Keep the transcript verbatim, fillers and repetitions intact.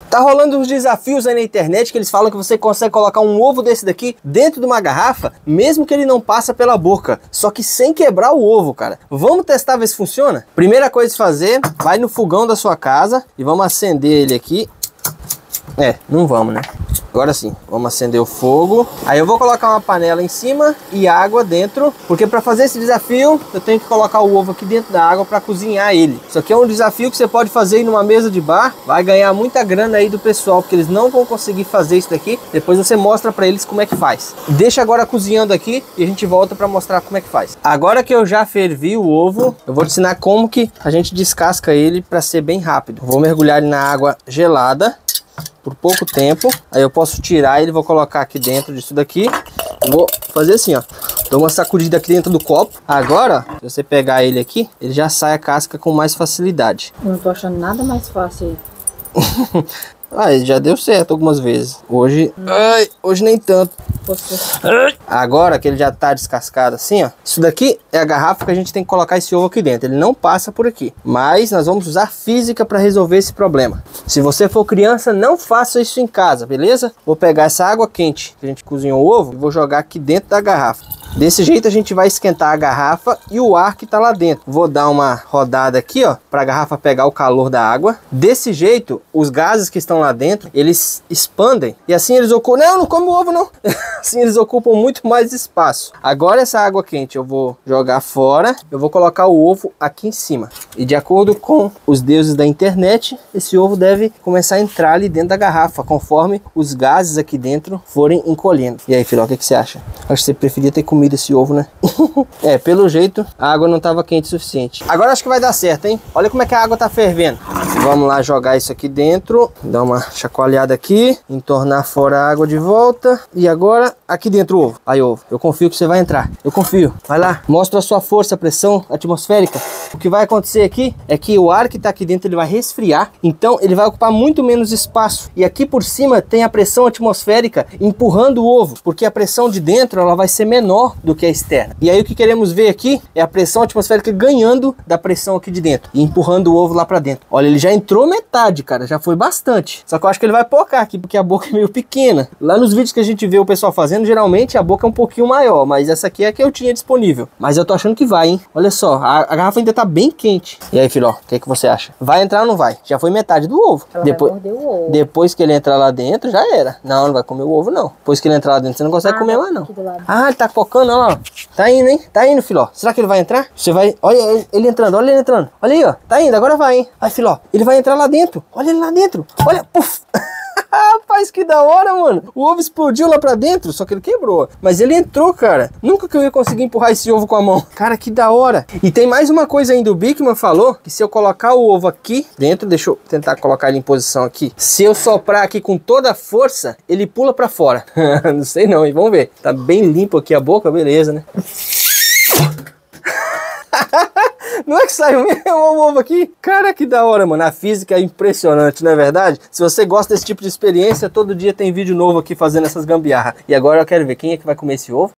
Tá rolando uns desafios aí na internet que eles falam que você consegue colocar um ovo desse daqui dentro de uma garrafa, mesmo que ele não passa pela boca, só que sem quebrar o ovo, cara. Vamos testar, ver se funciona? Primeira coisa a fazer, vai no fogão da sua casa e vamos acender ele aqui. É, não vamos, né? Agora sim, vamos acender o fogo. Aí eu vou colocar uma panela em cima e água dentro, porque para fazer esse desafio eu tenho que colocar o ovo aqui dentro da água para cozinhar ele. Isso aqui é um desafio que você pode fazer em numa mesa de bar, vai ganhar muita grana aí do pessoal, porque eles não vão conseguir fazer isso daqui. Depois você mostra para eles como é que faz. Deixa agora cozinhando aqui e a gente volta para mostrar como é que faz. Agora que eu já fervi o ovo, eu vou te ensinar como que a gente descasca ele para ser bem rápido. Vou mergulhar ele na água gelada por pouco tempo, aí eu posso tirar ele, vou colocar aqui dentro disso daqui, vou fazer assim, ó, dou uma sacudida aqui dentro do copo. Agora, se você pegar ele aqui, ele já sai a casca com mais facilidade. Eu não tô achando nada mais fácil aí. Ah, já deu certo algumas vezes. Hoje, hum. ai, hoje nem tanto. Ai. Agora que ele já tá descascado assim, ó. Isso daqui é a garrafa que a gente tem que colocar esse ovo aqui dentro. Ele não passa por aqui. Mas nós vamos usar física para resolver esse problema. Se você for criança, não faça isso em casa, beleza? Vou pegar essa água quente que a gente cozinhou o ovo e vou jogar aqui dentro da garrafa. Desse jeito a gente vai esquentar a garrafa e o ar que tá lá dentro. Vou dar uma rodada aqui, ó, para a garrafa pegar o calor da água. Desse jeito, os gases que estão lá dentro, eles expandem e assim eles ocupam... Não, não come o ovo não. Assim eles ocupam muito mais espaço. Agora essa água quente eu vou jogar fora. Eu vou colocar o ovo aqui em cima. E de acordo com os deuses da internet, esse ovo deve começar a entrar ali dentro da garrafa, conforme os gases aqui dentro forem encolhendo. E aí, filho, o que, que você acha? Acho que você preferia ter comido esse ovo, né? É, pelo jeito a água não estava quente o suficiente. Agora acho que vai dar certo, hein? Olha como é que a água tá fervendo. Vamos lá jogar isso aqui dentro, dar uma chacoalhada aqui, entornar fora a água de volta. E agora aqui dentro o ovo. Aí, ovo, eu confio que você vai entrar. Eu confio. Vai lá, mostra a sua força, a pressão atmosférica. O que vai acontecer aqui é que o ar que tá aqui dentro ele vai resfriar, então ele vai ocupar muito menos espaço. E aqui por cima tem a pressão atmosférica empurrando o ovo, porque a pressão de dentro ela vai ser menor do que a externa. E aí o que queremos ver aqui é a pressão atmosférica ganhando da pressão aqui de dentro e empurrando o ovo lá pra dentro. Olha, ele já entrou metade, cara, já foi bastante. Só que eu acho que ele vai pocar aqui, porque a boca é meio pequena. Lá nos vídeos que a gente vê o pessoal fazendo, geralmente a boca é um pouquinho maior, mas essa aqui é a que eu tinha disponível. Mas eu tô achando que vai, hein? Olha só, a, a garrafa ainda tá bem quente. E aí, filho, o que, que você acha? Vai entrar ou não vai? Já foi metade do ovo. Ela depois, vai morder o ovo. Depois que ele entrar lá dentro, já era. Não, não vai comer o ovo, não. Depois que ele entrar lá dentro, você não consegue ah, comer tá mais, não. Ah, ele tá focando, olha lá. Tá indo, hein? Tá indo, filho. Será que ele vai entrar? Você vai... Olha ele entrando, olha ele entrando. Olha aí, ó. Tá indo, agora vai, hein? Aí, filho, ele vai entrar lá dentro. Olha ele lá dentro. Olha, puf. Rapaz, que da hora, mano. O ovo explodiu lá pra dentro, só que ele quebrou. Mas ele entrou, cara. Nunca que eu ia conseguir empurrar esse ovo com a mão. Cara, que da hora. E tem mais uma coisa ainda. O Bikman falou que se eu colocar o ovo aqui dentro, deixa eu tentar colocar ele em posição aqui. Se eu soprar aqui com toda a força, ele pula pra fora. Não sei não, hein? Vamos ver. Tá bem limpo aqui a boca, beleza, né? Não é que saiu mesmo um ovo aqui? Cara, que da hora, mano. A física é impressionante, não é verdade? Se você gosta desse tipo de experiência, todo dia tem vídeo novo aqui fazendo essas gambiarra. E agora eu quero ver quem é que vai comer esse ovo.